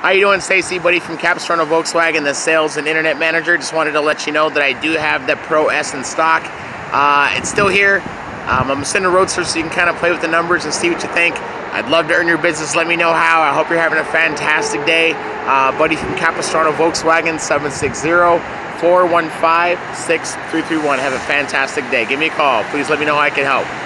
How you doing, Stacie? Buddy from Capistrano Volkswagen, the sales and internet manager. Just wanted to let you know that I do have the Pro S in stock. It's still here. I'm sending a roadster so you can kind of play with the numbers and see what you think. I'd love to earn your business. Let me know how. I hope you're having a fantastic day. Buddy from Capistrano Volkswagen, 760-415-6331. Have a fantastic day. Give me a call. Please let me know how I can help.